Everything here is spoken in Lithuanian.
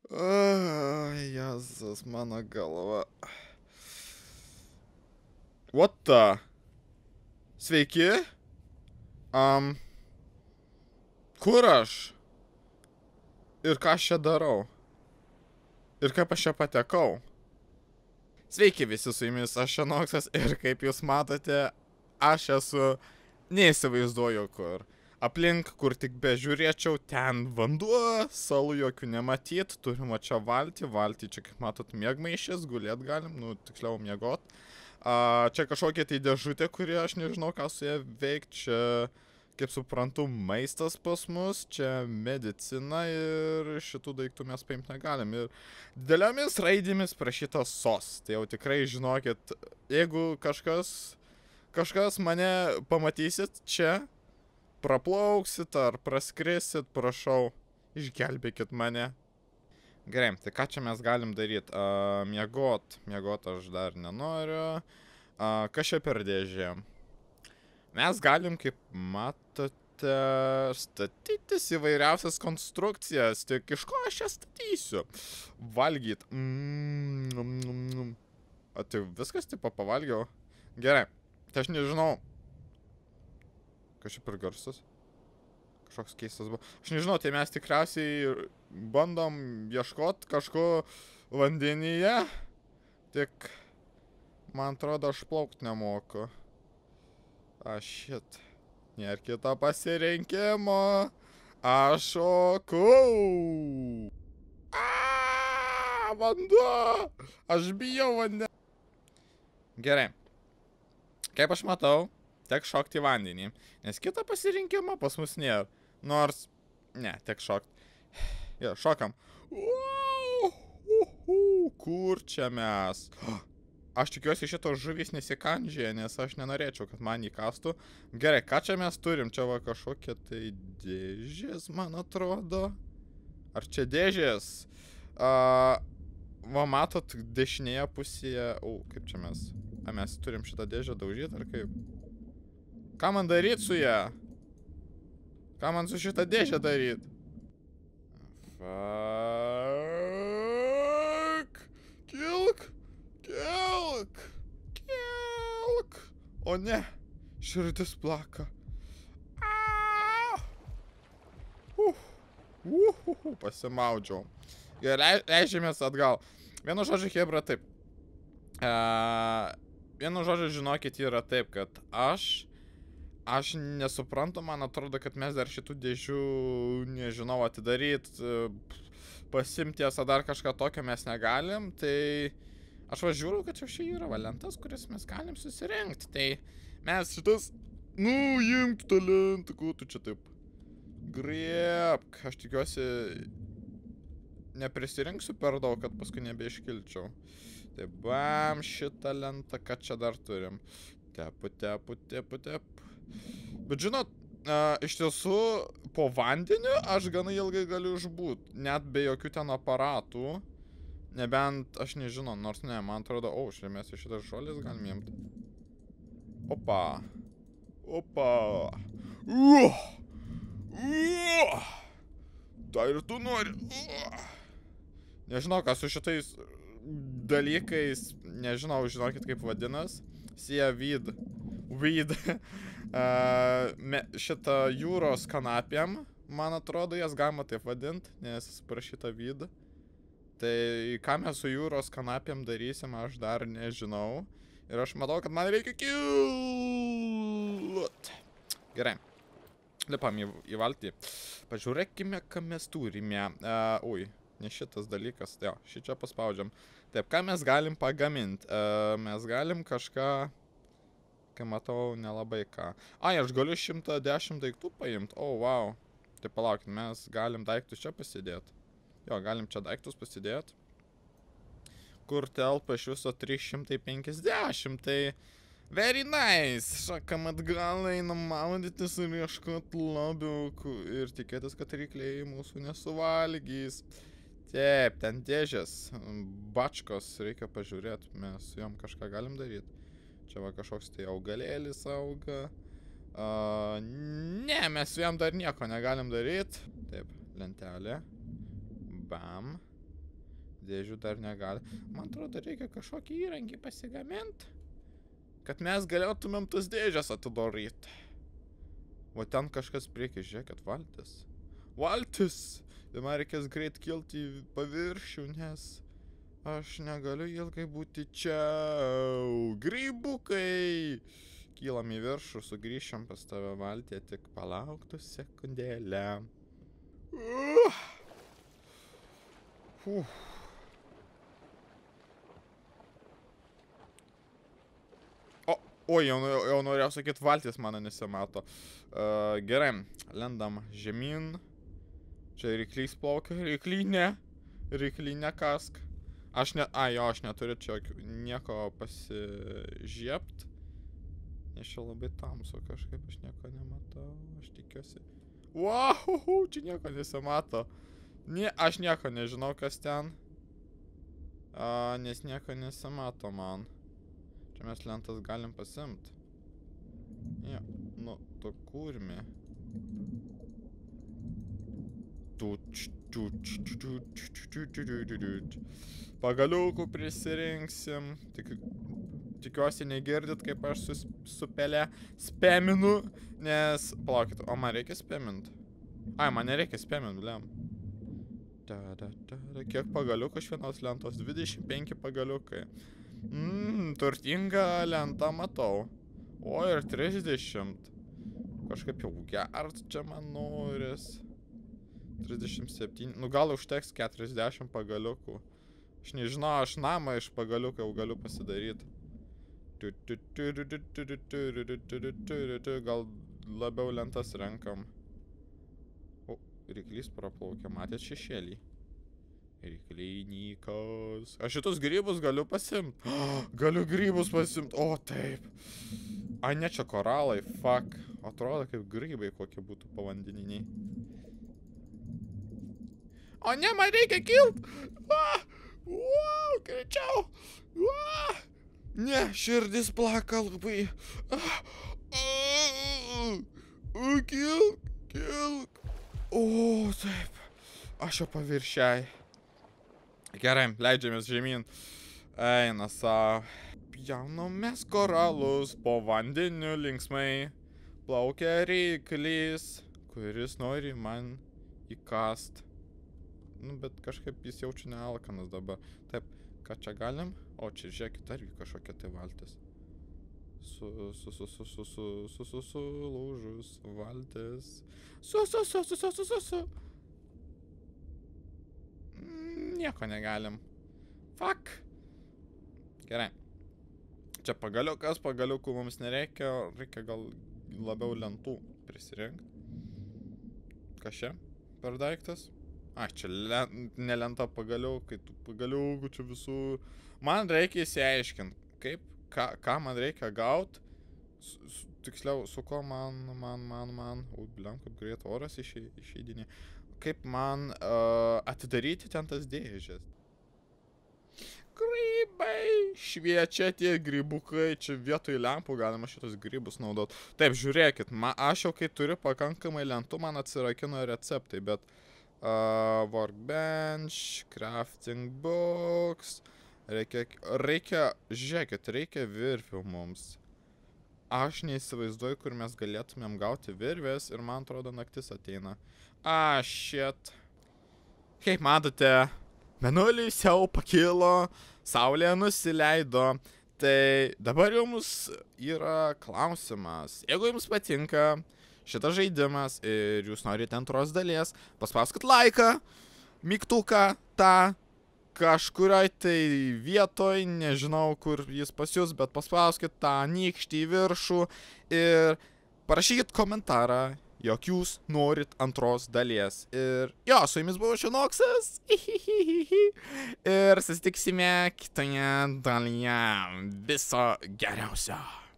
Jėzus, mano galva. What the? Sveiki? Kur aš? Ir ką aš čia darau? Ir kaip aš čia patekau? Sveiki visi, su jumis aš Šenoksas ir kaip jūs matote, aš esu neįsivaizduoju kur. Aplink, kur tik bežiūrėčiau, ten vanduo, salų jokių nematyt, turim čia valtį čia kaip matot miegmaišės, gulėt galim, nu tiksliau miegot. Čia kažkokia tai dėžutė, kuri aš nežinau ką su ją veikti, čia kaip suprantu maistas pas mus, čia medicina ir šitų daiktų mes paimti negalim. Ir dideliomis raidėmis prašyta SOS, tai jau tikrai žinokit, jeigu kažkas mane pamatysit čia, praplauksit ar praskrisit, prašau, išgelbėkit mane. Gerai, tai ką čia mes galim daryti? Miegot aš dar nenoriu. Kas čia per dėžė? Mes galim, kaip matote, statytis įvairiausias konstrukcijas. Tik iš ko aš ją statysiu? Valgyt. Tai viskas tipo pavalgiau? Gerai, tai aš nežinau. Kas čia per garsas? Kažkoks keistas buvo. Aš nežinau, tai mes tikriausiai bandom ieškot kažko vandenyje. Tik, man atrodo, aš plaukt nemoku. Shit. Nėra kito pasirinkimo. Aš šokau. Vanduo. Aš bijau vandenį. Gerai. Kaip aš matau, tek šokti į vandenį. Nes kito pasirinkimo pas mus nėra. Nors, ne, tek šokti. Jo, šokam. Kur čia mes? Aš tikiuosi šitos žuvys nesikandžioja, nes aš nenorėčiau, kad man įkastų. Gerai, ką čia mes turim? Čia va kažkokie tai dėžės, man atrodo. Ar čia dėžės? Va matot, dešinėje pusėje... kaip čia mes? Mes turim šitą dėžę daužyti, ar kaip? Ką man daryt su ją? Ką man su šitą dėžę daryt? Fuck! Kilk! Kelk! O ne, širdis plaka. Pasimaudžiau. Gerai, leidžiamės atgal. Vienu žodžiu, hebra, taip. Vienu žodžiu, žinokit, yra taip, kad aš nesuprantu, man atrodo, kad mes dar šitų dėžių, nežinau, atidaryt, pasimties, dar kažką tokio mes negalim, tai... Aš važiuoju, kad čia yra valentas, kuris mes galim susirinkti. Tai mes šitas... imk talentą, ko tu čia taip? Griebk. Aš tikiuosi... Neprisirinksiu per daug, kad paskui nebeiškilčiau. Tai bam, šitą lentą, ką čia dar turim. Tepu. Bet žinot, iš tiesų, po vandeniu aš gana ilgai galiu išbūt. Net be jokių ten aparatų. Nebent, aš nežinau, nors ne, man atrodo, šiandien mes iš šitas žolės galim imti. Opa. Tai ir tu nori. Nežinau, ką su šitais dalykais, nežinau, žinokit kaip vadinas. Seaweed. Šitą jūros kanapėm, man atrodo, jas galima taip vadinti, nes parašyta weed. Tai ką mes su jūros kanapėm darysim, aš dar nežinau. Ir aš matau, kad man reikia kilt. Gerai. Lipam į valtį. Pažiūrėkime, ką mes turime. Ne šitas dalykas. Jo, šį čia paspaudžiam. Taip, ką mes galim pagaminti? Mes galim kažką... Kai matau, nelabai ką. Aš galiu 110 daiktų paimti. Wow. Tai palaukit, mes galim daiktus čia pasidėti. Jo, galim čia daiktus pasidėti. Kur telpa iš viso 350, tai very nice. Šakam atgal, einam maudytis ir ieškot lobių ir tikėtis, kad rykliai mūsų nesuvalgys. Taip, ten dėžės, bačkos, reikia pažiūrėti, mes su jom kažką galim daryti. Čia va kažkoks tai augalėlis auga. Ne, mes su jom dar nieko negalim daryti. Taip, lentelė. Bam. Dėžių dar negali. Man atrodo, reikia kažkokį įrankį pasigaminti, kad mes galėtumėm tas dėžės atidaryti. O ten kažkas prieki, žiūrėkit, valtis. Valtis! Ir man reikės greit kilti į paviršių, nes aš negaliu ilgai būti čia. Grybukai! Kylam į viršų, sugrįšim pas tave valtį, tik palauktų sekundėlę. O, jau norėjau sakyti, valtis mano nesimato. Gerai, lendam žemyn. Čia ryklys plaukia, ryklynė kask. Aš neturiu čia nieko pasižiept. Nes čia labai tamsu kažkaip, aš nieko nematau, aš tikiuosi. Wow, čia nieko nesimato. Aš nieko nežinau, kas ten. Nes nieko nesimato man. Čia mes lentas galim pasimt. Ja, nu, tu kurmi. Pagaliukų prisirinksim. Tikiuosi negirdit, kaip aš su pele spaminu, nes... Palaukit, o man reikia spamint? Man nereikia spamint, blem. Kiek pagaliukų iš vienos lentos? 25 pagaliukai. Turtinga lenta matau. O, ir 30. Kažkaip jau gert čia man noris. 37. Nu, gal užteks 40 pagaliukų. Aš nežinau, aš namą iš pagaliukų jau galiu pasidaryti. Gal labiau lentas renkam. O, ryklys praplaukia, matėt šešėlį? Ryklynykas. Aš šitus grybus galiu pasimt. Galiu grybus pasimt. O, taip. Ne, čia koralai, fuck. Atrodo, kaip grybai kokie būtų povandeniniai. O ne, man reikia kilt. Greičiau. Ne, širdis plaka labai. Kilk. O, taip. Aš jau paviršiai. Gerai, leidžiamės žemyn. Eina savo. Pjaunamės koralus, po vandeniu linksmai. Plaukia ryklys, kuris nori man įkast. Nu, bet kažkaip jis jaučia nealkanas dabar. Taip, ką čia galim? O, čia žiūrėkit, dar kažkokia tai valtis. Sulūžus valtis. Nieko negalim. Fuck. Gerai. Čia pagaliukų mums nereikia, reikia gal labiau lentų prisirinkti. Kas čia per daiktas? Čia ne lenta pagaliukai, tų pagaliukų čia visur. Man reikia įsiaiškinti, ką man reikia gauti. Tiksliau, su ko man. Bliam, kaip greit oras išeidinė. Kaip man atidaryti ten tas dėžės. Grybai! Šviečia tie grybukai, čia vietoj lempų galima šitos grybus naudoti. Taip, žiūrėkit, aš jau kai turiu pakankamai lentų, man atsirakino receptai, bet workbench, crafting box, žiūrėkit, reikia virvių mums. Aš neįsivaizduoju, kur mes galėtumėm gauti virvės ir man atrodo naktis ateina. Shit. Kaip matote, mėnulis jau pakilo, saulė nusileido. Tai dabar jums yra klausimas. Jeigu jums patinka šitas žaidimas ir jūs norite antros dalies, paspauskit laiką, mygtuką tą kažkurioj tai vietoj, nežinau kur jis pas jūs, bet paspauskit tą nykštį į viršų ir parašykit komentarą, jog jūs norit antros dalies. Ir jo, su jumis buvo Šinoksas. Ir susitiksime kitoje dalyje. Viso geriausio.